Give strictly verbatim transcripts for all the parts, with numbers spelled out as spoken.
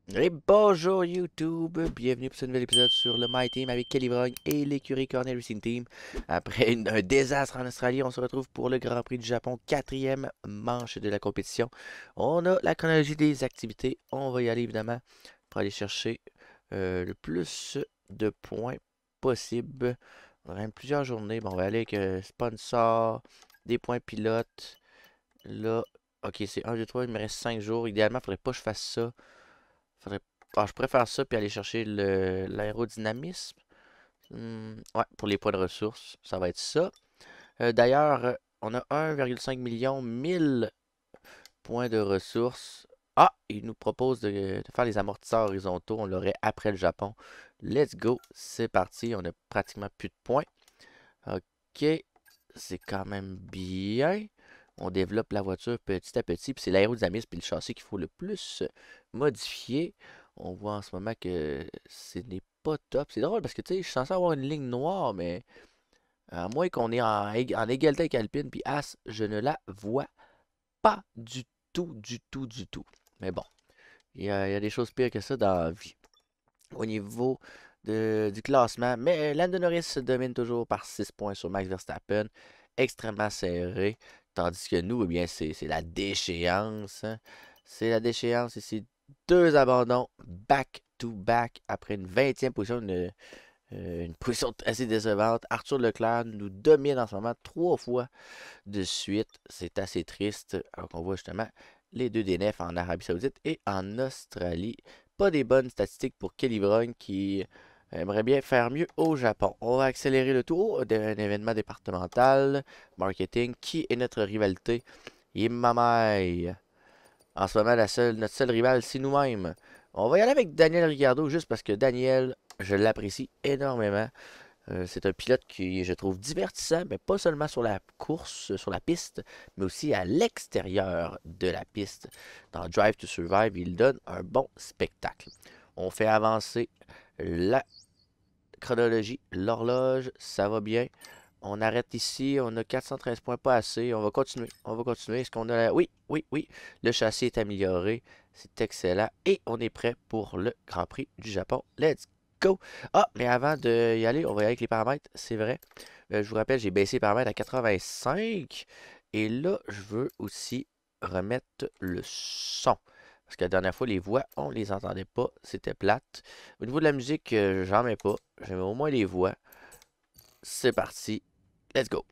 Et bonjour YouTube, bienvenue pour ce nouvel épisode sur le My Team avec Kelly Vrogne et l'écurie Cornell Racing Team. Après une- un désastre en Australie, on se retrouve pour le Grand Prix du Japon, quatrième manche de la compétition. On a la chronologie des activités, on va y aller évidemment pour aller chercher euh, le plus de points possible. On aura même plusieurs journées, bon, on va aller avec euh, sponsor, des points pilotes. Là, ok, c'est un, deux, trois, il me reste cinq jours. Idéalement, il faudrait pas que je fasse ça. Faudrait... Ah, je préfère ça puis aller chercher le l'aérodynamisme. Hmm, ouais, pour les points de ressources, ça va être ça. Euh, D'ailleurs, euh, on a un virgule cinq million mille points de ressources. Ah, il nous propose de, de faire les amortisseurs horizontaux. On l'aurait après le Japon. Let's go, c'est parti. On a pratiquement plus de points. Ok, c'est quand même bien. On développe la voiture petit à petit. Puis c'est l'aérodynamisme et le châssis qu'il faut le plus modifier. On voit en ce moment que ce n'est pas top. C'est drôle parce que tu sais, je suis censé avoir une ligne noire, mais à moins qu'on est en, ég- en égalité avec Alpine, puis As, je ne la vois pas du tout, du tout, du tout. Mais bon, il y a, il y a des choses pires que ça dans la vie. Au niveau de- du classement, mais Lando Norris se domine toujours par six points sur Max Verstappen, extrêmement serré, tandis que nous, eh bien, c'est c'est la déchéance, hein. C'est la déchéance ici. Deux abandons back-to-back après une vingtième position, une, euh, une position assez décevante. Arthur Leclerc nous domine en ce moment trois fois de suite. C'est assez triste. Alors qu'on voit justement les deux D N F en Arabie Saoudite et en Australie. Pas des bonnes statistiques pour Kelly Brown qui aimerait bien faire mieux au Japon. On va accélérer le tour d'un événement départemental, marketing, qui est notre rivalité. Yimamai. En ce moment, la seule, notre seul rival, c'est nous-mêmes. On va y aller avec Daniel Ricciardo juste parce que Daniel, je l'apprécie énormément. Euh, c'est un pilote qui, je trouve, divertissant, mais pas seulement sur la course, sur la piste, mais aussi à l'extérieur de la piste. Dans Drive to Survive, il donne un bon spectacle. On fait avancer la chronologie, l'horloge, ça va bien. On arrête ici, on a quatre cent treize points, pas assez. On va continuer, on va continuer. Est-ce qu'on a la... Oui, oui, oui. Le châssis est amélioré, c'est excellent. Et on est prêt pour le Grand Prix du Japon. Let's go! Ah, mais avant d'y aller, on va y aller avec les paramètres, c'est vrai. Euh, je vous rappelle, j'ai baissé les paramètres à quatre-vingt-cinq. Et là, je veux aussi remettre le son. Parce que la dernière fois, les voix, on les entendait pas. C'était plate. Au niveau de la musique, euh, j'en mets pas. J'aime au moins les voix. C'est parti. Let's go.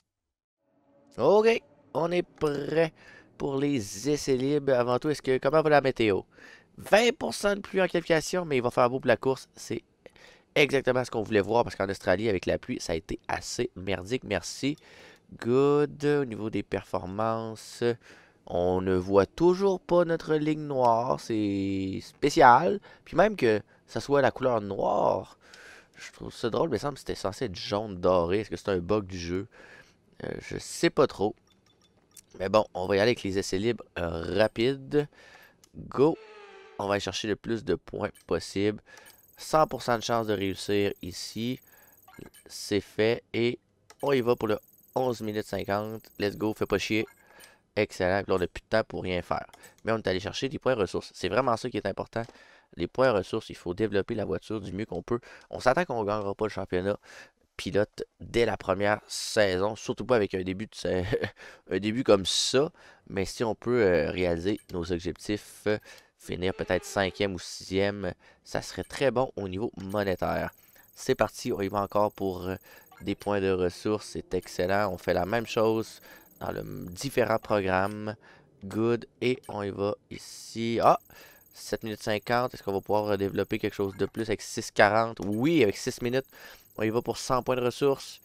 OK. On est prêt pour les essais libres. Avant tout, est-ce que comment va la météo? vingt pour cent de pluie en qualification, mais il va faire beau pour la course. C'est exactement ce qu'on voulait voir parce qu'en Australie, avec la pluie, ça a été assez merdique. Merci. Good. Au niveau des performances, on ne voit toujours pas notre ligne noire. C'est spécial. Puis même que ça soit la couleur noire, je trouve ça drôle. Mais il me semble que c'était censé être jaune doré. Est-ce que c'est un bug du jeu? Euh, je sais pas trop. Mais bon, on va y aller avec les essais libres euh, rapides. Go! On va aller chercher le plus de points possible. cent pour cent de chance de réussir ici. C'est fait. Et on y va pour le onze minutes cinquante. Let's go, fais pas chier. Excellent. Puis là, on n'a plus de temps pour rien faire. Mais on est allé chercher des points ressources. C'est vraiment ça qui est important. Les points ressources, il faut développer la voiture du mieux qu'on peut. On s'attend qu'on ne gagnera pas le championnat pilote dès la première saison, surtout pas avec un début, de, un début comme ça. Mais si on peut euh, réaliser nos objectifs, euh, finir peut-être cinquième ou sixième, ça serait très bon au niveau monétaire. C'est parti, on y va encore pour euh, des points de ressources, c'est excellent. On fait la même chose dans le différents programmes. Good, et on y va ici. Ah, sept minutes cinquante. Est-ce qu'on va pouvoir développer quelque chose de plus avec six quarante? Oui, avec six minutes. On y va pour cent points de ressources.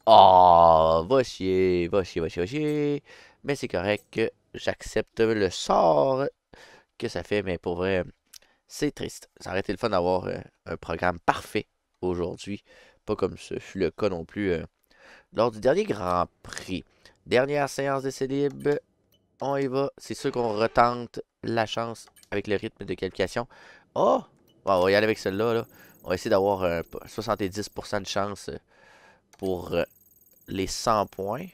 Oh, va chier, va chier, va chier, va chier. Mais c'est correct que j'accepte le sort que ça fait. Mais pour vrai, c'est triste. Ça aurait été le fun d'avoir euh, un programme parfait aujourd'hui. Pas comme ce fut le cas non plus euh, lors du dernier Grand Prix. Dernière séance d'essai libre. On y va. C'est sûr qu'on retente la chance avec le rythme de qualification. Oh! Bon, on va y aller avec celle-là. Là. On va essayer d'avoir euh, soixante-dix pour cent de chance euh, pour euh, les cent points.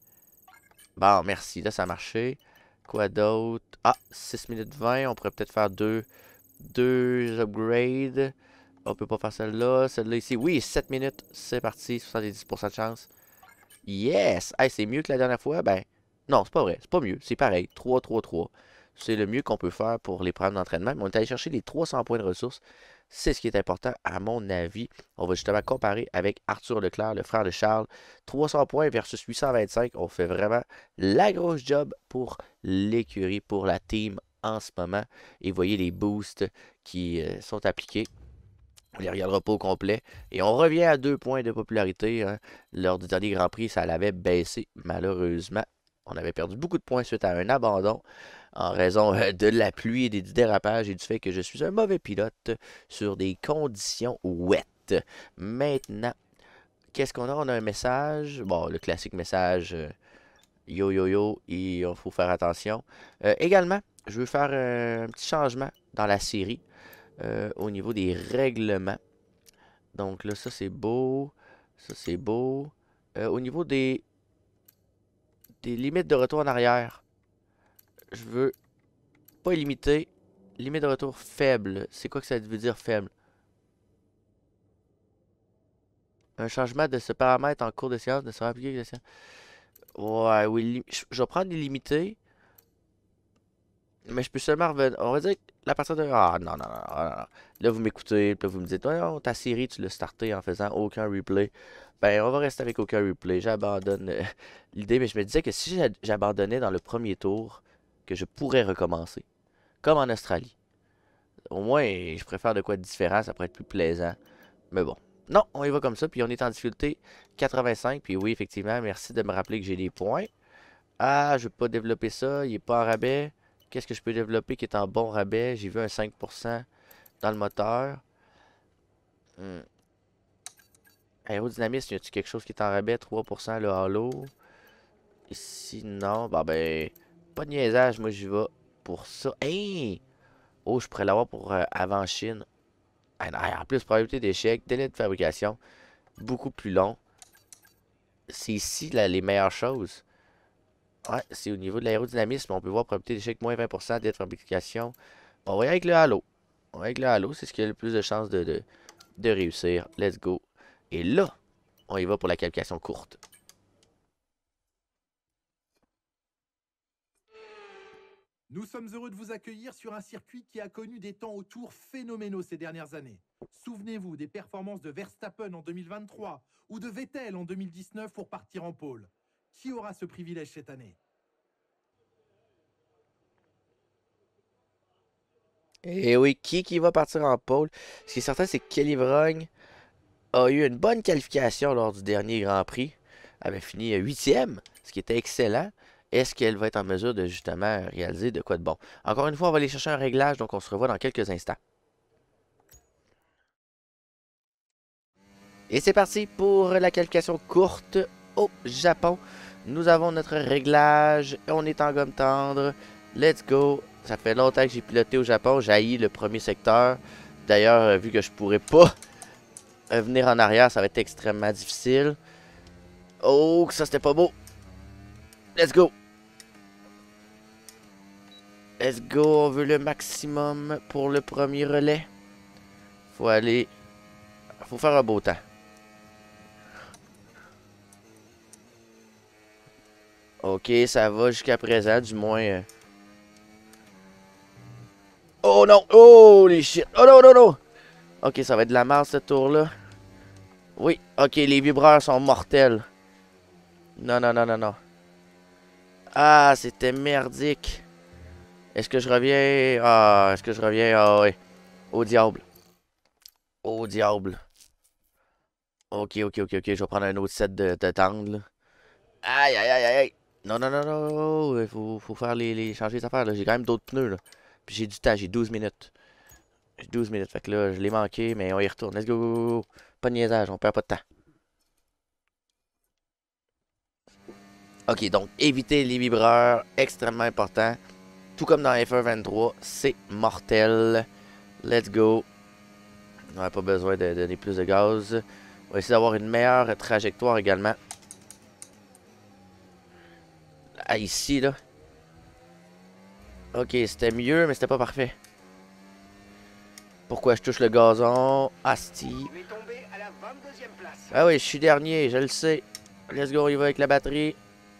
Bon, merci. Là, ça a marché. Quoi d'autre? Ah, six minutes vingt. On pourrait peut-être faire deux, deux upgrades. On peut pas faire celle-là. Celle-là ici, oui, sept minutes. C'est parti, soixante-dix pour cent de chance. Yes! Hey, c'est mieux que la dernière fois? Ben, non, c'est pas vrai. C'est pas mieux. C'est pareil. trois, trois, trois. C'est le mieux qu'on peut faire pour les programmes d'entraînement. Mais on est allé chercher les trois cents points de ressources. C'est ce qui est important, à mon avis. On va justement comparer avec Arthur Leclerc, le frère de Charles. trois cents points versus huit cent vingt-cinq. On fait vraiment la grosse job pour l'écurie, pour la team en ce moment. Et voyez les boosts qui euh, sont appliqués. On les regardera pas au complet. Et on revient à deux points de popularité. Hein. Lors du dernier Grand Prix, ça l'avait baissé, malheureusement. On avait perdu beaucoup de points suite à un abandon en raison euh, de la pluie et des dérapages et du fait que je suis un mauvais pilote sur des conditions wet. Maintenant, qu'est-ce qu'on a? On a un message. Bon, le classique message euh, yo yo yo, il faut faire attention. Euh, également, je veux faire euh, un petit changement dans la série. Euh, au niveau des règlements. Donc là, ça c'est beau. Ça c'est beau. Euh, au niveau des, des limites de retour en arrière, je veux pas illimité. Limite de retour faible. C'est quoi que ça veut dire faible? Un changement de ce paramètre en cours de séance ne sera appliqué que de séance. Ouais, oui. Je, je vais prendre l'illimité. Mais je peux seulement revenir. On va dire que la partir de. Ah non, non, non, non, non. Là, vous m'écoutez, puis là, vous me dites, ouais, non, ta série, tu l'as starté en faisant aucun replay. Ben, on va rester avec aucun replay. J'abandonne euh, l'idée, mais je me disais que si j'a- j'abandonnais dans le premier tour, que je pourrais recommencer. Comme en Australie. Au moins, je préfère de quoi de différent, ça pourrait être plus plaisant. Mais bon. Non, on y va comme ça, puis on est en difficulté quatre-vingt-cinq. Puis oui, effectivement, merci de me rappeler que j'ai des points. Ah, je ne veux pas développer ça, il est pas en rabais. Qu'est-ce que je peux développer qui est en bon rabais? J'ai vu un cinq pour cent dans le moteur. Hmm. Aérodynamisme, y a-t-il quelque chose qui est en rabais? trois pour cent le halo. Ici, non. Bah ben, pas de niaisage, moi j'y vais pour ça. Hey! Oh, je pourrais l'avoir pour euh, avant Chine. Ah, non, en plus, probabilité d'échec, délai de fabrication, beaucoup plus long. C'est ici là, les meilleures choses. Ouais, c'est au niveau de l'aérodynamisme. On peut voir probabilité d'échec moins vingt pour cent, délai de fabrication. On va y aller avec le halo. On va avec le halo, c'est ce qui a le plus de chances de, de, de réussir. Let's go. Et là, on y va pour la qualification courte. Nous sommes heureux de vous accueillir sur un circuit qui a connu des temps autour phénoménaux ces dernières années. Souvenez-vous des performances de Verstappen en deux mille vingt-trois ou de Vettel en deux mille dix-neuf pour partir en pôle. Qui aura ce privilège cette année? Et oui, qui qui va partir en pole? Ce qui est certain, c'est que Kelly Vrogne a eu une bonne qualification lors du dernier Grand Prix. Elle avait fini huitième, ce qui était excellent. Est-ce qu'elle va être en mesure de justement réaliser de quoi de bon? Encore une fois, on va aller chercher un réglage, donc on se revoit dans quelques instants. Et c'est parti pour la qualification courte au Japon. Nous avons notre réglage. On est en gomme tendre. Let's go. Ça fait longtemps que j'ai piloté au Japon. J'ai le premier secteur. D'ailleurs, vu que je pourrais pas venir en arrière, ça va être extrêmement difficile. Oh, ça c'était pas beau. Let's go. Let's go. On veut le maximum pour le premier relais. Faut aller. Faut faire un beau temps. Ok, ça va jusqu'à présent, du moins. euh. Oh non! Oh les shit! Oh non, non, non! Ok, ça va être de la merde ce tour-là. Oui, ok, les vibreurs sont mortels. Non, non, non, non, non. Ah, c'était merdique. Est-ce que je reviens? Ah, est-ce que je reviens? Ah, oui. Au diable. Au diable. Ok, ok, ok, ok. Je vais prendre un autre set de, de tangles, là. Aïe, aïe, aïe, aïe. Non, non, non, non. Il faut, faut faire les, les changer les affaires, là. J'ai quand même d'autres pneus, là. Puis j'ai du temps, j'ai douze minutes. J'ai douze minutes. Fait que là, je l'ai manqué, mais on y retourne. Let's go, go, go, go. Pas de niaisage, on perd pas de temps. Ok, donc éviter les vibreurs, extrêmement important. Tout comme dans F un vingt-trois, c'est mortel. Let's go. On n'a pas besoin de donner plus de gaz. On va essayer d'avoir une meilleure trajectoire également. Ah, ici, là. Ok, c'était mieux, mais c'était pas parfait. Pourquoi je touche le gazon? Asti. Ah oui, je suis dernier, je le sais. Let's go, on y va avec la batterie.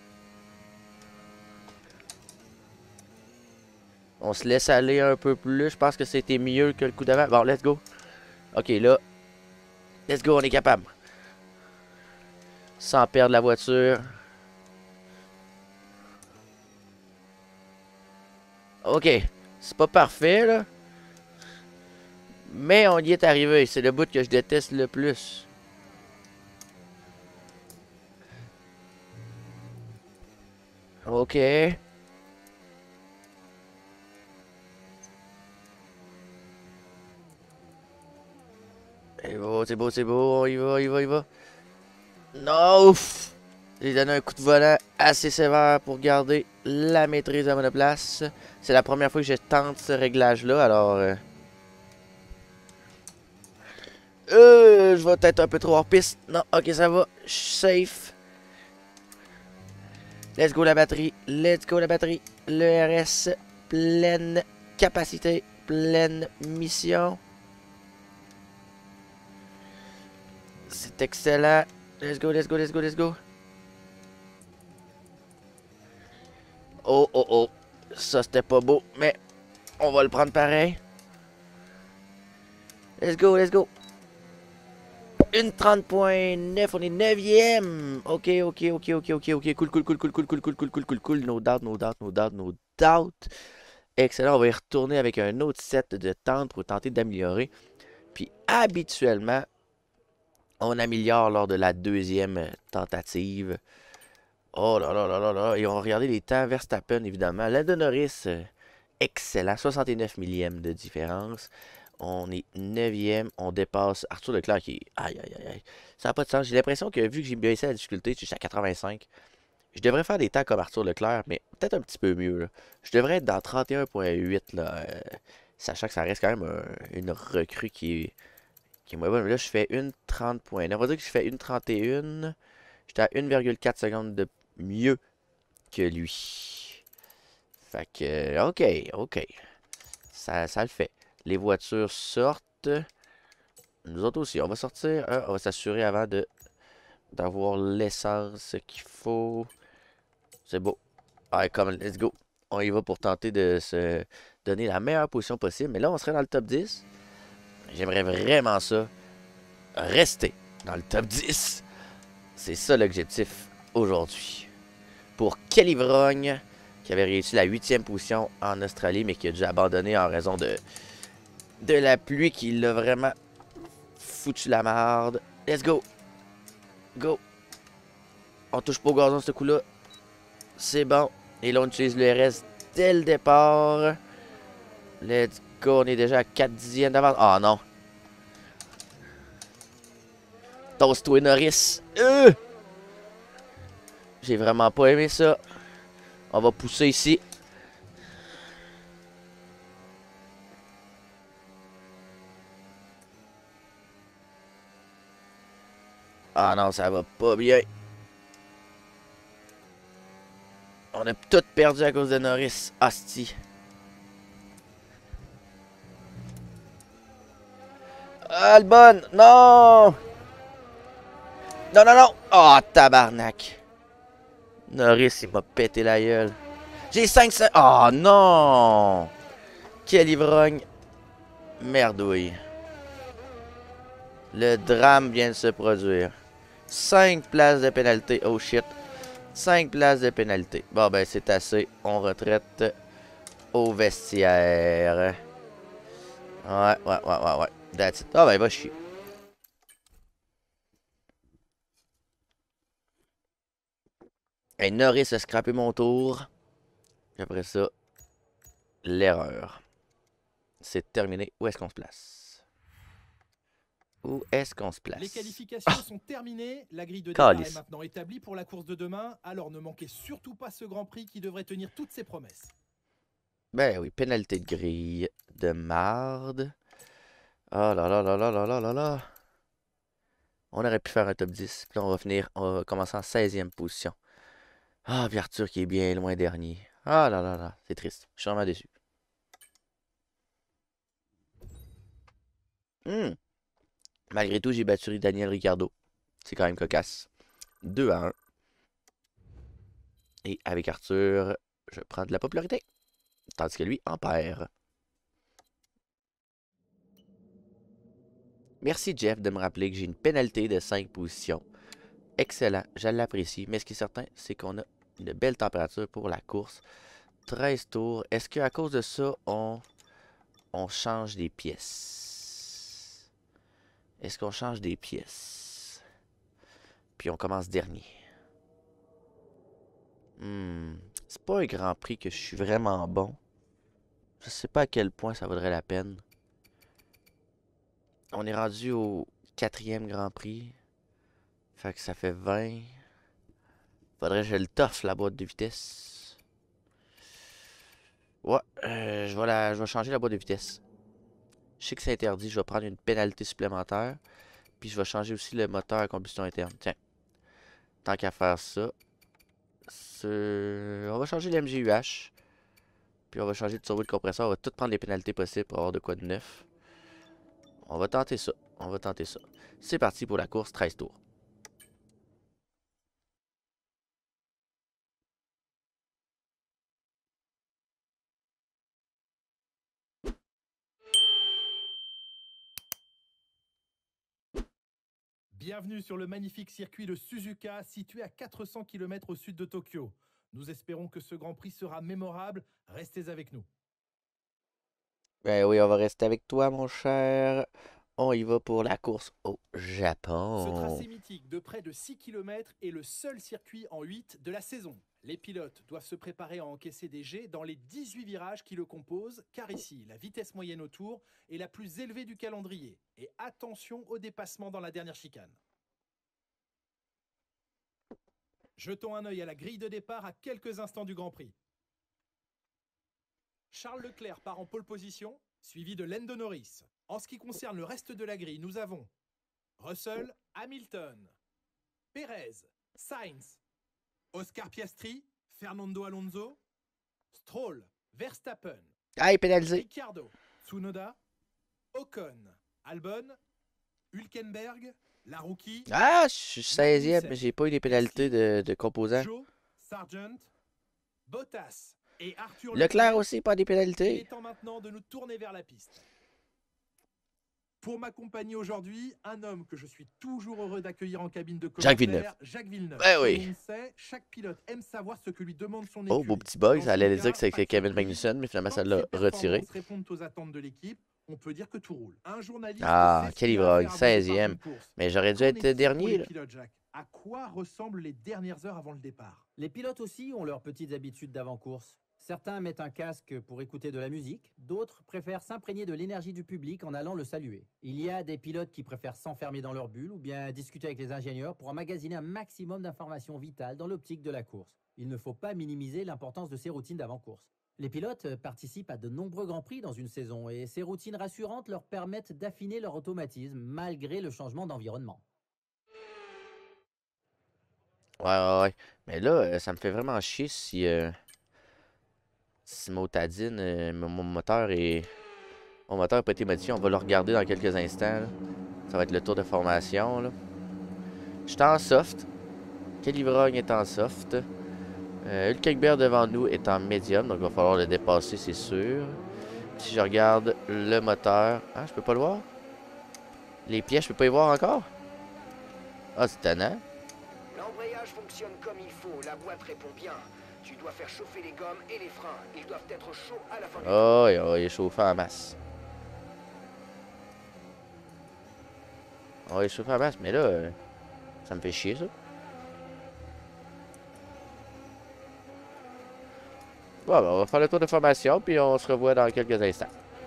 On se laisse aller un peu plus. Je pense que c'était mieux que le coup d'avant. Bon, let's go. Ok, là. Let's go, on est capable. Sans perdre la voiture. Ok. C'est pas parfait, là. Mais on y est arrivé. C'est le bout que je déteste le plus. Ok. C'est beau, c'est beau, c'est beau. On y va, on y va, on y va. Non, ouf. J'ai donné un coup de volant assez sévère pour garder la maîtrise à monoplace. C'est la première fois que je tente ce réglage-là, alors... Euh... Euh, je vais peut-être un peu trop hors piste. Non, ok, ça va. Je suis safe. Let's go la batterie. Let's go la batterie. Le R S, pleine capacité, pleine mission. C'est excellent. Let's go, let's go, let's go, let's go. Oh, oh, oh. Ça, c'était pas beau, mais on va le prendre pareil. Let's go, let's go. Une trente point neuf, on est neuvième. Ok, ok, ok, ok, ok, ok. Cool, cool, cool, cool, cool, cool, cool, cool, cool, cool, cool. No doubt, no doubt, no doubt, no doubt. Excellent, on va y retourner avec un autre set de tentes pour tenter d'améliorer. Puis habituellement, on améliore lors de la deuxième tentative. Oh là là là là là. Et on va regarder les temps Verstappen, évidemment. Lando Norris, euh, excellent. soixante-neuf millièmes de différence. On est neuvième. On dépasse Arthur Leclerc qui est... Aïe, aïe, aïe, aïe. Ça n'a pas de sens. J'ai l'impression que vu que j'ai baissé la difficulté, je suis à quatre-vingt-cinq. Je devrais faire des temps comme Arthur Leclerc, mais peut-être un petit peu mieux, là. Je devrais être dans trente et un point huit, là. euh, sachant que ça reste quand même un- une recrue qui est, qui est moins bonne. Mais là, je fais une trente point neuf. On va dire que je fais une trente et un. J'étais à une virgule quatre secondes de mieux que lui. Fait que, ok, ok. Ça, ça le fait. Les voitures sortent. Nous autres aussi. On va sortir. Hein, on va s'assurer avant de d'avoir l'essence qu'il faut. C'est beau. Allez, come, let's go. On y va pour tenter de se donner la meilleure position possible. Mais là, on serait dans le top dix. J'aimerais vraiment ça. Rester dans le top dix. C'est ça l'objectif aujourd'hui. Pour Kelly Vrogne, qui avait réussi la huitième position en Australie, mais qui a dû abandonner en raison de, de la pluie qui l'a vraiment foutu la marde. Let's go. Go. On touche pas au gazon ce coup-là. C'est bon. Et là, on utilise le R S dès le départ. Let's go. On est déjà à quatre dixièmes d'avance. Ah oh, non. Toast-toi, Norris. Euh! J'ai vraiment pas aimé ça. On va pousser ici. Ah non, ça va pas bien. On a tout perdu à cause de Norris. Asti. Albon, non! Non, non, non! Oh, tabarnak! Norris, il m'a pété la gueule. J'ai cinq cents... Oh, non! Quel ivrogne. Merdouille. Le drame vient de se produire. cinq places de pénalité. Oh, shit. cinq places de pénalité. Bon, ben, c'est assez. On retraite au vestiaire. Ouais, ouais, ouais, ouais, ouais. That's it. Ah, ben, va chier. Hey, Norris a scrappé mon tour. Après ça, l'erreur. C'est terminé. Où est-ce qu'on se place? Où est-ce qu'on se place? Les qualifications oh sont terminées. La grille de départ est maintenant établie pour la course de demain. Alors ne manquez surtout pas ce Grand Prix qui devrait tenir toutes ses promesses. Ben oui, pénalité de grille de marde. Oh là là là là là là là là. On aurait pu faire un top dix. Puis là, on va finir, on va commencer en seizième position. Ah, puis Arthur qui est bien loin dernier. Ah là là là, c'est triste. Je suis vraiment déçu. Hmm. Malgré tout, j'ai battu Daniel Ricciardo. C'est quand même cocasse. deux à un. Et avec Arthur, je prends de la popularité. Tandis que lui en perd. Merci Jeff de me rappeler que j'ai une pénalité de cinq positions. Excellent, je l'apprécie. Mais ce qui est certain, c'est qu'on a une belle température pour la course. treize tours. Est-ce qu'à cause de ça, on, on change des pièces? Est-ce qu'on change des pièces? Puis on commence dernier. Hmm. C'est pas un grand prix que je suis vraiment bon. Je sais pas à quel point ça vaudrait la peine. On est rendu au quatrième grand prix. Fait que ça fait vingt. Faudrait que je le toffe la boîte de vitesse. Ouais, euh, je, vais la, je vais changer la boîte de vitesse. Je sais que c'est interdit, je vais prendre une pénalité supplémentaire. Puis je vais changer aussi le moteur à combustion interne. Tiens, tant qu'à faire ça, ce... on va changer l'M G U H. Puis on va changer de turbo de compresseur. On va tout prendre les pénalités possibles pour avoir de quoi de neuf. On va tenter ça. On va tenter ça. C'est parti pour la course, treize tours. Bienvenue sur le magnifique circuit de Suzuka, situé à quatre cents kilomètres au sud de Tokyo. Nous espérons que ce Grand Prix sera mémorable. Restez avec nous. Ben oui, on va rester avec toi, mon cher. On y va pour la course au Ce Japon. tracé mythique de près de six kilomètres est le seul circuit en huit de la saison. Les pilotes doivent se préparer à encaisser des jets dans les dix-huit virages qui le composent, car ici, la vitesse moyenne au tour est la plus élevée du calendrier. Et attention au dépassement dans la dernière chicane. Jetons un œil à la grille de départ à quelques instants du Grand Prix. Charles Leclerc part en pole position, suivi de Lando Norris. En ce qui concerne le reste de la grille, nous avons Russell, Hamilton, Perez, Sainz, Oscar Piastri, Fernando Alonso, Stroll, Verstappen, Aïe, pénalisé. Ricciardo, Tsunoda, Ocon, Albon, Hülkenberg, la rookie, Ah, je suis seizième, mais j'ai pas eu les pénalités de, de composants. Joe, Sargent, Bottas et Arthur Leclerc aussi, pas des Il pénalités. est temps maintenant de nous tourner vers la piste. Pour m'accompagner aujourd'hui, un homme que je suis toujours heureux d'accueillir en cabine de commentaire, Jacques Villeneuve. Jacques Villeneuve. Ben Comme oui. on le sait, chaque pilote aime savoir ce que lui demande son Oh, écurie. beau petit bug, Dans ça allait son dire cas, que c'était pas de Kevin surprise. Magnussen, mais finalement Tant ça que l'a ses retiré. performances répondent aux attentes de l'équipe, on peut dire que tout roule. Un journaliste Ah, sait ce quel qu'il a à ivrogne, faire avant le départ seizième. d'une course. Mais j'aurais dû Qu'en être est-il pour dernier, les là. pilotes, Jacques ? À quoi ressemblent les dernières heures avant le départ ? Les pilotes aussi ont leurs petites habitudes d'avant-course. Certains mettent un casque pour écouter de la musique, d'autres préfèrent s'imprégner de l'énergie du public en allant le saluer. Il y a des pilotes qui préfèrent s'enfermer dans leur bulle ou bien discuter avec les ingénieurs pour emmagasiner un maximum d'informations vitales dans l'optique de la course. Il ne faut pas minimiser l'importance de ces routines d'avant-course. Les pilotes participent à de nombreux grands prix dans une saison et ces routines rassurantes leur permettent d'affiner leur automatisme malgré le changement d'environnement. Ouais, ouais, ouais. Mais là, euh, ça me fait vraiment chier si, euh, si Motadine, euh, mon mon moteur est. Mon moteur n'a pas été modifié. On va le regarder dans quelques instants, là. Ça va être le tour de formation, là. Je suis en soft. Kelly est en soft. Euh, Hülkenberg devant nous est en médium, donc il va falloir le dépasser, c'est sûr. Si je regarde le moteur. Ah, je peux pas le voir? Les pièces, je peux pas y voir encore? Ah, c'est étonnant. L'embrayage fonctionne comme il faut, la boîte répond bien. Tu dois faire chauffer les gommes et les freins. Ils doivent être chauds à la fin du tour. Oh, il est chauffé en masse. Oh, il est chauffé en masse, mais là, euh, ça me fait chier, ça. Bon, ben, on va faire le tour de formation, puis on se revoit dans quelques instants.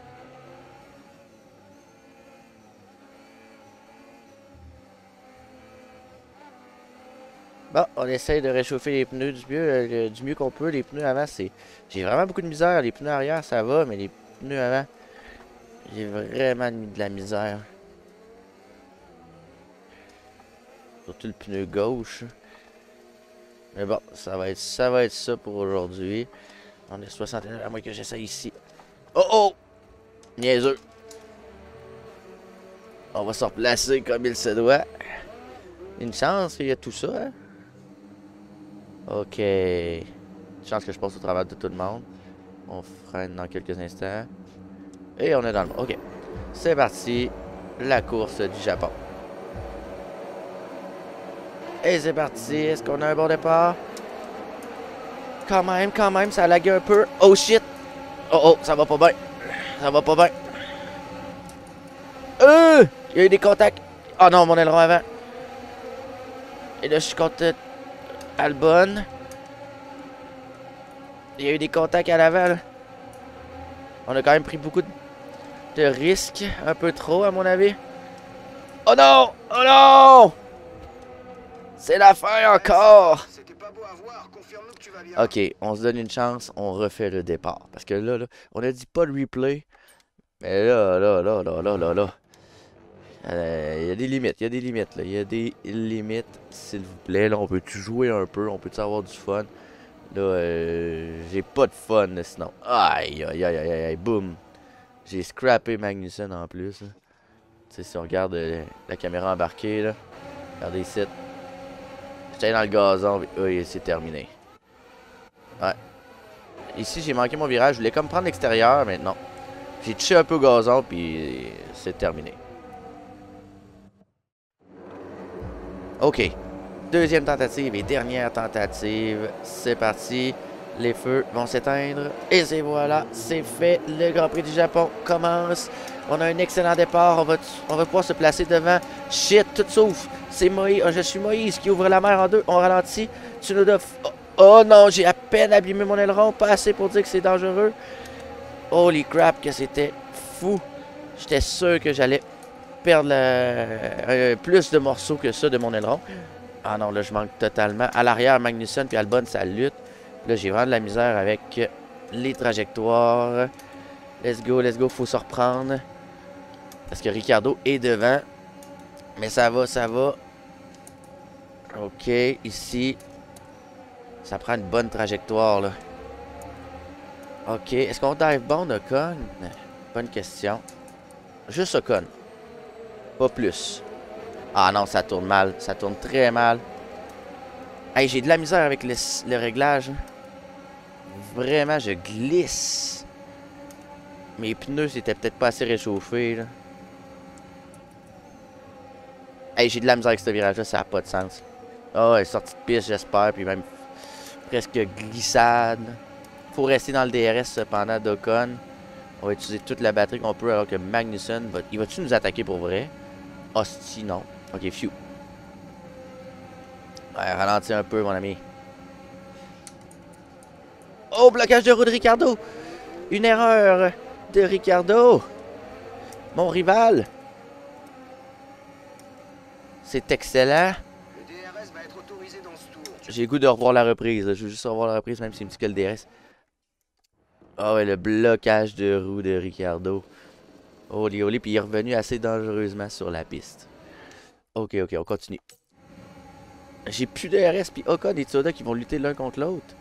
Bon, on essaye de réchauffer les pneus du mieux, euh, du mieux qu'on peut. Les pneus avant, c'est... J'ai vraiment beaucoup de misère. Les pneus arrière, ça va, mais les pneus avant, j'ai vraiment mis de la misère. Surtout le pneu gauche. Mais bon, ça va être ça, va être ça pour aujourd'hui. On est soixante et un, à moins que j'essaye ici. Oh oh! Niaiseux. On va se replacer comme il se doit. Une chance qu'il y a tout ça, hein? Ok. Une chance que je passe au travers de tout le monde. On freine dans quelques instants. Et on est dans le... Ok. C'est parti. La course du Japon. Et c'est parti. Est-ce qu'on a un bon départ? Quand même, quand même, ça a lagué un peu. Oh shit! Oh oh, ça va pas bien. Ça va pas bien. Euh! Il y a eu des contacts. Oh non, mon aileron avant. Et là, je suis contre Albon. Il y a eu des contacts à l'avant, là. On a quand même pris beaucoup de, de risques. Un peu trop, à mon avis. Oh non! Oh non! C'est la fin encore! C'était pas beau à voir, confirme-nous que tu vas bien. Ok, on se donne une chance, on refait le départ. Parce que là, là, on a dit pas de replay. Mais là, là, là, là, là, là, là. Il euh, y a des limites, il y a des limites, là. Il y a des limites, s'il vous plaît. Là, on peut-tu jouer un peu, on peut-tu avoir du fun? Là, euh, j'ai pas de fun, là, sinon. Aïe, aïe, aïe, aïe, aïe, boum. J'ai scrappé Magnussen en plus. Tu sais, si on regarde euh, la caméra embarquée, là. Regardez ici. J'étais dans le gazon, puis oui, c'est terminé. Ouais. Ici, j'ai manqué mon virage. Je voulais comme prendre l'extérieur, mais non. J'ai touché un peu au gazon, puis c'est terminé. Ok. Deuxième tentative et dernière tentative. C'est parti. Les feux vont s'éteindre. Et c'est voilà, c'est fait. Le Grand Prix du Japon commence. On a un excellent départ. On va, on va pouvoir se placer devant. Shit, tout souffle. C'est Moïse. Oh, je suis Moïse qui ouvre la mer en deux. On ralentit. Tsunoda. Oh, oh non, j'ai à peine abîmé mon aileron. Pas assez pour dire que c'est dangereux. Holy crap, que c'était fou. J'étais sûr que j'allais perdre la... euh, plus de morceaux que ça de mon aileron. Ah non, là, je manque totalement. À l'arrière, Magnussen puis Albon, ça lutte. Là, j'ai vraiment de la misère avec les trajectoires. Let's go, let's go, faut se reprendre. Parce que Ricardo est devant. Mais ça va, ça va. Ok, ici. Ça prend une bonne trajectoire, là. Ok, est-ce qu'on dive bon, Ocon? Bonne question. Juste Ocon. Pas plus. Ah non, ça tourne mal. Ça tourne très mal. Hey, j'ai de la misère avec le, le réglage. Vraiment, je glisse. Mes pneus, c'était peut-être pas assez réchauffé, là. Hey, j'ai de la misère avec ce virage-là, ça n'a pas de sens. Ah ouais, sortie de piste, j'espère, puis même presque glissade. Faut rester dans le D R S cependant d'Ocon. On va utiliser toute la batterie qu'on peut alors que Magnussen, va... il va-tu nous attaquer pour vrai? Hostie, non. Ok, phew. Ouais, ralentis un peu, mon ami. Oh, blocage de roue de Ricardo. Une erreur de Ricardo. Mon rival. C'est excellent. Le D R S va être autorisé dans ce tour. J'ai le goût de revoir la reprise. Je veux juste revoir la reprise, même s'il me dit que le D R S. Ah ouais, le blocage de roue de Ricardo. Holy, holy. Puis il est revenu assez dangereusement sur la piste. Ok, ok, on continue. J'ai plus de R S puis Ocon et Tsunoda qui vont lutter l'un contre l'autre.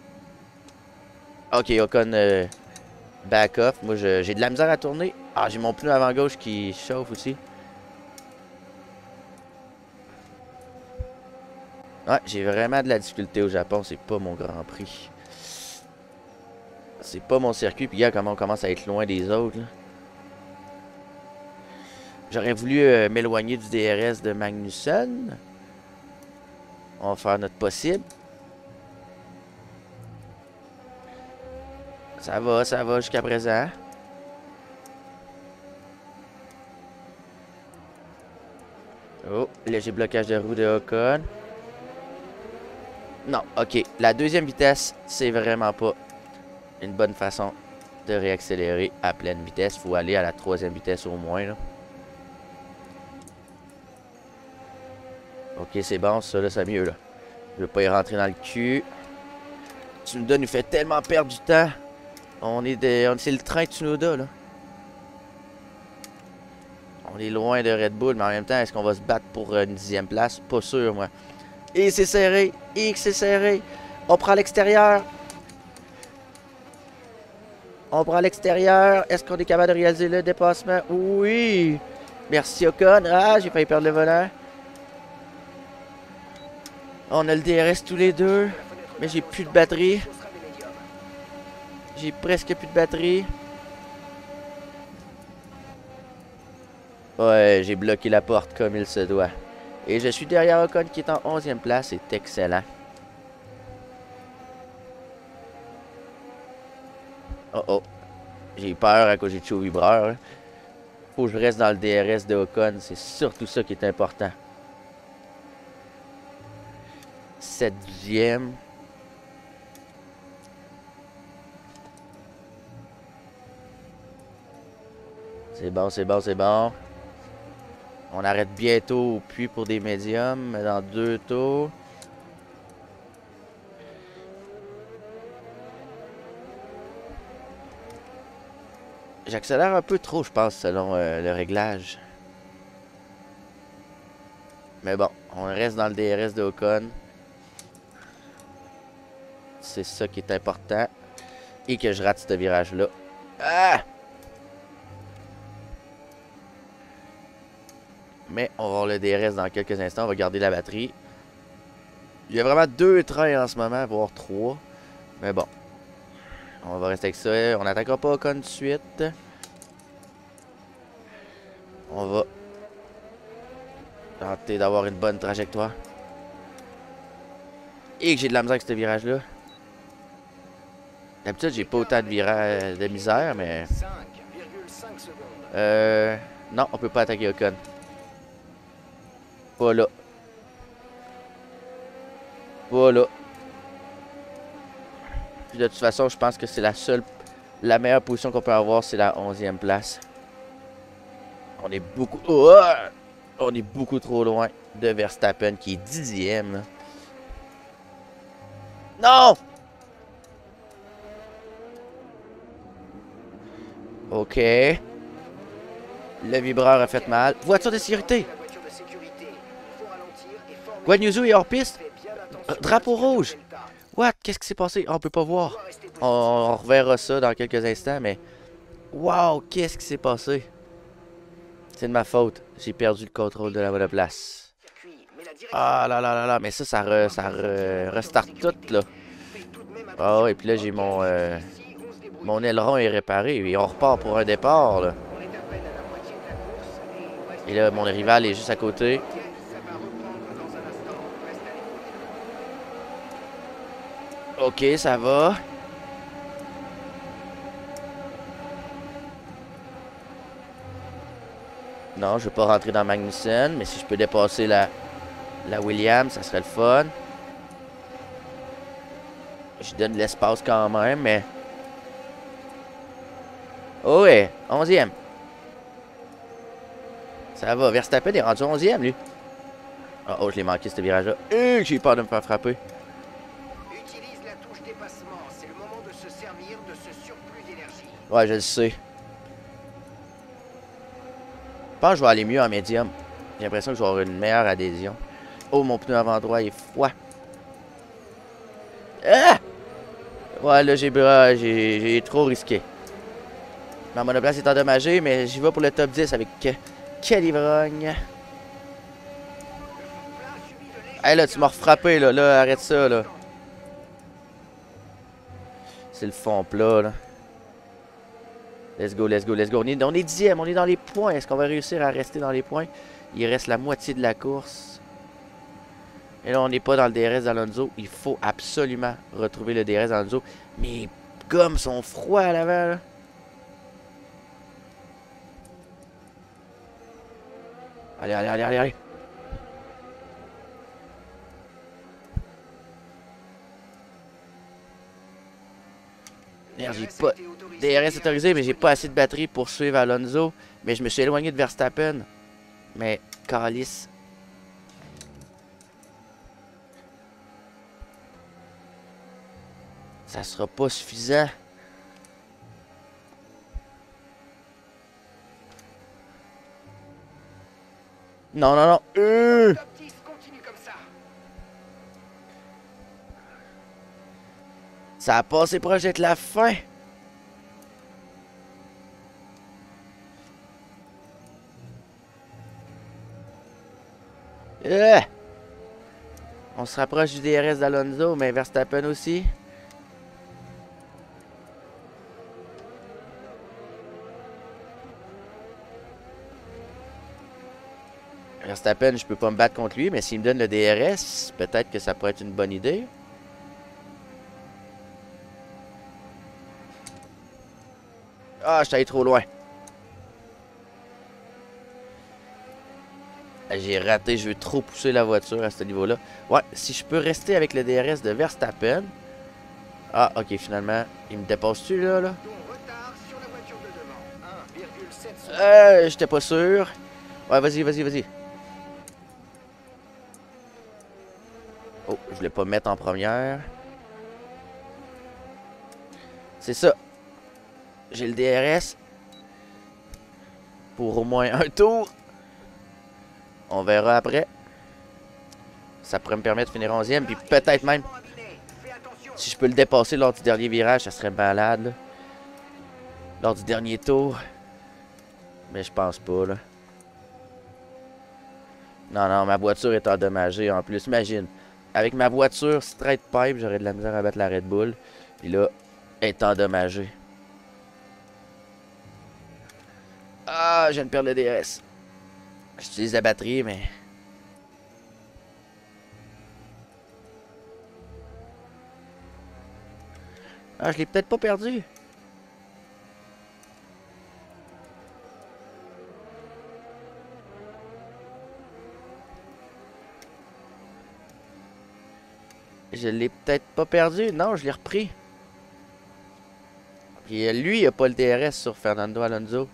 Ok, Ocon euh, back off. Moi, j'ai de la misère à tourner. Ah, j'ai mon pneu avant gauche qui chauffe aussi. Ouais, j'ai vraiment de la difficulté au Japon. C'est pas mon Grand Prix. C'est pas mon circuit. Puis regarde comment on commence à être loin des autres. J'aurais voulu euh, m'éloigner du D R S de Magnussen. On va faire notre possible. Ça va, ça va jusqu'à présent. Oh, léger blocage de roue de Ocon. Non, ok. La deuxième vitesse, c'est vraiment pas une bonne façon de réaccélérer à pleine vitesse. Faut aller à la troisième vitesse au moins, là. Ok, c'est bon, ça, là, c'est mieux, là. Je veux pas y rentrer dans le cul. Tsunoda nous fait tellement perdre du temps. On est de... C'est le train de Tsunoda, là. On est loin de Red Bull, mais en même temps, est-ce qu'on va se battre pour une dixième place? Pas sûr, moi. Et c'est serré. Et c'est serré. On prend l'extérieur. On prend l'extérieur. Est-ce qu'on est capable de réaliser le dépassement? Oui. Merci Ocon. Ah, j'ai failli perdre le volant. On a le D R S tous les deux. Mais j'ai plus de batterie. J'ai presque plus de batterie. Ouais, j'ai bloqué la porte comme il se doit. Et je suis derrière Ocon qui est en onzième place. C'est excellent. Oh oh. J'ai peur à cause j'ai touché au vibreur. Hein. Faut que je reste dans le D R S de Ocon. C'est surtout ça qui est important. Septième. C'est bon, c'est bon, c'est bon. On arrête bientôt au puits pour des médiums, dans deux tours. J'accélère un peu trop, je pense, selon euh, le réglage. Mais bon, on reste dans le D R S de Ocon. C'est ça qui est important. Et que je rate ce virage-là. Ah! Mais on va voir le D R S dans quelques instants. On va garder la batterie. Il y a vraiment deux trains en ce moment, voire trois. Mais bon. On va rester avec ça. On n'attaquera pas Ocon tout de suite. On va tenter d'avoir une bonne trajectoire. Et que j'ai de la misère avec ce virage-là. D'habitude, j'ai pas autant de virage de misère, mais... Euh... Non, on peut pas attaquer Ocon. Pas là. Pas là. Puis de toute façon, je pense que c'est la seule... La meilleure position qu'on peut avoir, c'est la onzième place. On est beaucoup... Oh! On est beaucoup trop loin de Verstappen, qui est dixième. Là. Non! Ok. Le vibreur a fait mal. Voiture de sécurité. Guan Yu Zhou est hors piste. Drapeau rouge. What? Qu'est-ce qui s'est passé? On peut pas voir. On, on reverra ça dans quelques instants, mais... Wow! Qu'est-ce qui s'est passé? C'est de ma faute. J'ai perdu le contrôle de la monoplace. Ah là là là là. Mais ça, ça, re, ça re, restart tout, là. Ah oh, et puis là, j'ai mon... Euh, mon aileron est réparé. Et on repart pour un départ, là. Et là, mon rival est juste à côté. Ok, ça va. Non, je ne vais pas rentrer dans Magnussen, mais si je peux dépasser la, la Williams, ça serait le fun. Je donne de l'espace quand même, mais... Oh ouais, onzième. Ça va, Verstappen est rendu onzième, lui. Oh, oh, je l'ai manqué, ce virage-là. Euh, j'ai peur de me faire frapper. Utilise la touche dépassement. C'est le moment de se servir de ce surplus d'énergie. Ouais, je le sais. Je pense que je vais aller mieux en médium. J'ai l'impression que je vais avoir une meilleure adhésion. Oh, mon pneu avant droit est froid. Ah! Ouais, là, j'ai j'ai trop risqué. Ma monoplace est endommagée, mais j'y vais pour le top dix avec Kelly Vrogne. Hey, là, tu m'as refrappé, là. Là, arrête ça, là. C'est le fond plat, là. Let's go, let's go, let's go. On est, on est dixième, on est dans les points. Est-ce qu'on va réussir à rester dans les points? Il reste la moitié de la course. Et là, on n'est pas dans le D R S d'Alonso. Il faut absolument retrouver le D R S d'Alonso. Mais les gommes sont froids à l'avant, là. Allez, allez, allez, allez, allez. Merde, j'ai pas... D R S autorisé, mais j'ai pas assez de batterie pour suivre Alonso. Mais je me suis éloigné de Verstappen. Mais, calice. Ça sera pas suffisant. Non, non, non. Euh... Ça a passé proche d'être la fin. Euh! On se rapproche du D R S d'Alonso, mais Verstappen aussi. Verstappen, je peux pas me battre contre lui, mais s'il me donne le D R S, peut-être que ça pourrait être une bonne idée. Ah, je suis allé trop loin. J'ai raté, je veux trop pousser la voiture à ce niveau-là. Ouais, si je peux rester avec le D R S de Verstappen. Ah, ok, finalement, il me dépasse-tu là, là? Euh, j'étais pas sûr. Ouais, vas-y, vas-y, vas-y. Oh, je voulais pas me mettre en première. C'est ça. J'ai le D R S. Pour au moins un tour. On verra après. Ça pourrait me permettre de finir onzième. Puis peut-être même, si je peux le dépasser lors du dernier virage, ça serait malade. Là. Lors du dernier tour. Mais je pense pas, là. Non, non, ma voiture est endommagée en plus. Imagine, avec ma voiture straight pipe, j'aurais de la misère à battre la Red Bull. Puis là, elle est endommagée. Ah, je viens de perdre le D R S. J'utilise la batterie, mais... Ah, je l'ai peut-être pas perdu. Je l'ai peut-être pas perdu. Non, je l'ai repris. Puis lui, il a pas le D R S sur Fernando Alonso.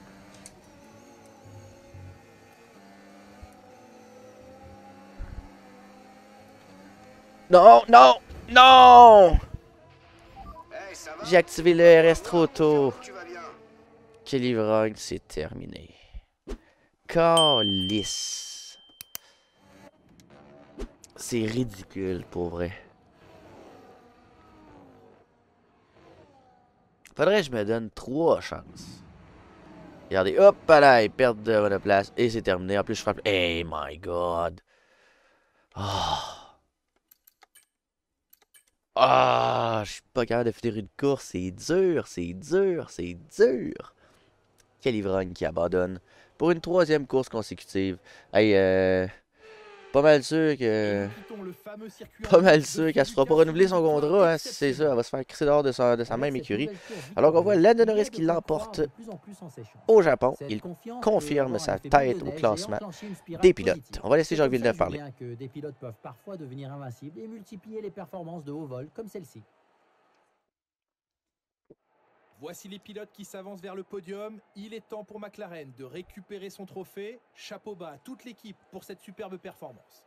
Non, non, non! J'ai activé le R S trop tôt. Kelly Vrogne, c'est terminé. Calice. C'est ridicule, pour vrai. Faudrait que je me donne trois chances. Regardez, hop là, ils perdent de monoplace et c'est terminé. En plus, je frappe. Hey my god. Oh. Ah, je suis pas capable de finir une course. C'est dur, c'est dur, c'est dur. Quel ivrogne qui abandonne pour une troisième course consécutive. Hey, euh, pas mal sûr que... Pas mal sûr qu'elle se fera pas renouveler son contrat, hein, si c'est ça. Elle va se faire crisser dehors de sa, de sa même écurie. Alors qu'on voit Lando Norris qui l'emporte au Japon. Il confirme sa tête au classement des pilotes. On va laisser Jacques Villeneuve parler. Que des pilotes peuvent parfois devenir invincibles et multiplier les performances de haut vol comme celle-ci. Voici les pilotes qui s'avancent vers le podium. Il est temps pour McLaren de récupérer son trophée. Chapeau bas à toute l'équipe pour cette superbe performance.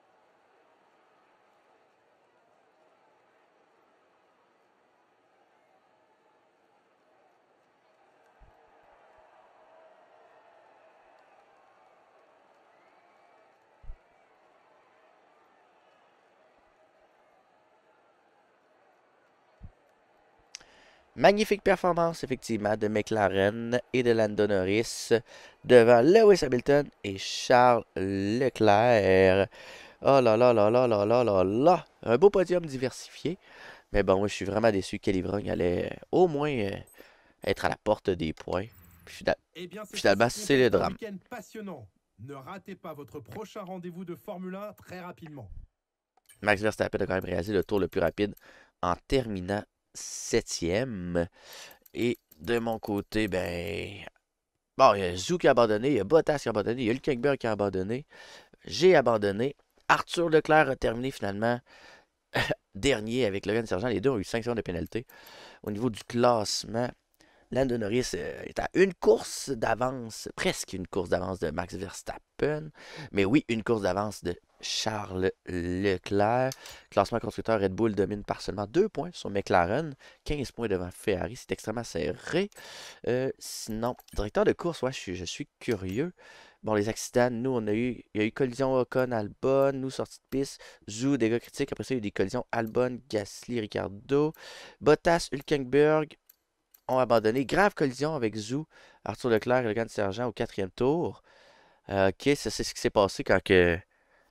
Magnifique performance, effectivement, de McLaren et de Lando Norris devant Lewis Hamilton et Charles Leclerc. Oh là là là là là là là là! Un beau podium diversifié. Mais bon, moi, je suis vraiment déçu que Kelly Vrogne allait au moins euh, être à la porte des points. Puis, Eh bien, finalement, c'est le drame. Un week-end passionnant. Ne ratez pas votre prochain rendez-vous de Formule un très rapidement. Max Verstappen a quand même réalisé le tour le plus rapide en terminant septième. Et de mon côté, ben... Bon, il y a Zhou qui a abandonné, il y a Bottas qui a abandonné, il y a Hülkenberg qui a abandonné. J'ai abandonné. Arthur Leclerc a terminé finalement dernier avec Logan Sargent. Les deux ont eu cinq secondes de pénalité. Au niveau du classement, Lando Norris euh, est à une course d'avance, presque une course d'avance de Max Verstappen. Mais oui, une course d'avance de Charles Leclerc. Classement constructeur, Red Bull domine par seulement deux points sur McLaren. quinze points devant Ferrari, c'est extrêmement serré. Euh, sinon, directeur de course, ouais, je suis, je suis curieux. Bon, les accidents, nous, on a eu, il y a eu collision Ocon, Albon, nous, sortie de piste, Zhou, dégâts critiques. Après ça, il y a eu des collisions Albon, Gasly, Ricardo, Bottas, Hülkenberg ont abandonné. Grave collision avec Zhou, Arthur Leclerc et Logan Sargent au quatrième tour. Euh, ok, ça c'est ce qui s'est passé quand que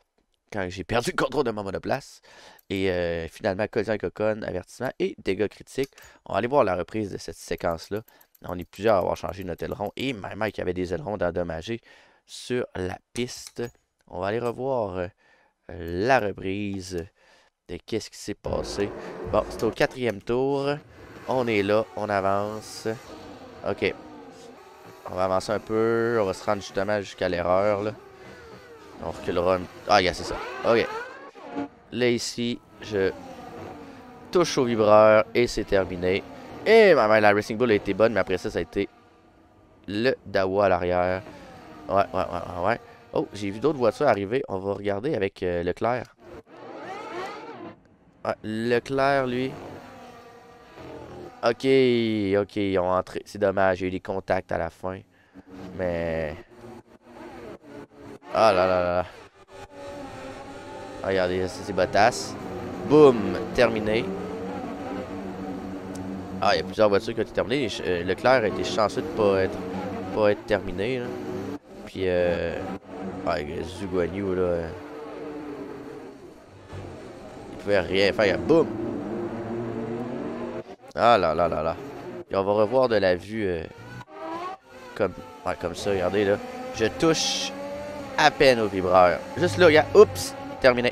quand j'ai perdu le contrôle de ma monoplace. Et euh, finalement, collision avec Ocon, avertissement et dégâts critiques. On va aller voir la reprise de cette séquence-là. On est plusieurs à avoir changé notre aileron. Et même Mike avait des ailerons endommagés sur la piste. On va aller revoir euh, la reprise de qu'est-ce qui s'est passé. Bon, c'est au quatrième tour. On est là, on avance. OK. On va avancer un peu. On va se rendre justement jusqu'à l'erreur, là. On reculera. Un... Ah, regarde, c'est ça. OK. Là, ici, je touche au vibreur et c'est terminé. Et ma la Racing Bull a été bonne, mais après ça, ça a été le Dawa à l'arrière. Ouais, ouais, ouais, ouais. Oh, j'ai vu d'autres voitures arriver. On va regarder avec euh, Leclerc. Ouais, Leclerc, lui. Ok, ok, ils ont entré. C'est dommage, il y a eu des contacts à la fin. Mais... Ah là là là. Ah, regardez, c'est Bottas. Boum, terminé. Ah, il y a plusieurs voitures qui ont été terminées. Euh, Leclerc a été chanceux de ne pas être, pas être terminé. Là. Puis, euh... ah, Zhou Guanyu, là... Euh... il pouvait rien faire. Boum! Ah là là là là. Et on va revoir de la vue euh, comme, ouais, comme ça, regardez là. Je touche à peine au vibreur. Juste là, regarde. Oups! Terminé.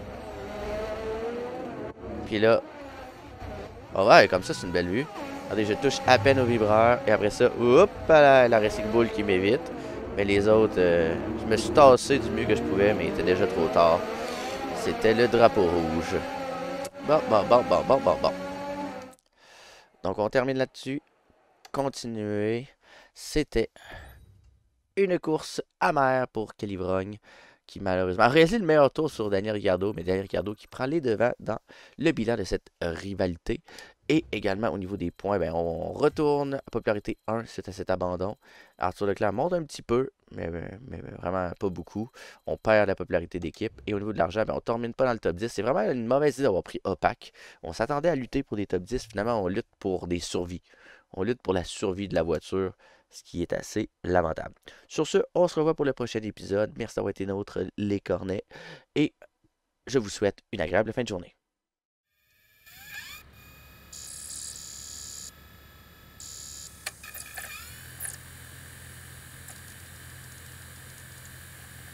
Puis là. Oh ouais, comme ça, c'est une belle vue. Regardez, je touche à peine au vibreur. Et après ça, oups, la, la Racing Bull qui m'évite. Mais les autres, euh, je me suis tassé du mieux que je pouvais, mais il était déjà trop tard. C'était le drapeau rouge. Bon, bon, bon, bon, bon, bon, bon. Donc, on termine là-dessus. Continuer. C'était une course amère pour Kelly Vrogne, qui malheureusement a réalisé le meilleur tour sur Daniel Ricciardo, mais Daniel Ricciardo qui prend les devants dans le bilan de cette rivalité. Et également, au niveau des points, ben, on retourne à popularité un suite à cet abandon. Arthur Leclerc monte un petit peu, mais, mais vraiment pas beaucoup. On perd la popularité d'équipe. Et au niveau de l'argent, ben, on ne termine pas dans le top dix. C'est vraiment une mauvaise idée d'avoir pris Opac. On s'attendait à lutter pour des top dix. Finalement, on lutte pour des survies. On lutte pour la survie de la voiture, ce qui est assez lamentable. Sur ce, on se revoit pour le prochain épisode. Merci d'avoir été nôtre, les cornets. Et je vous souhaite une agréable fin de journée.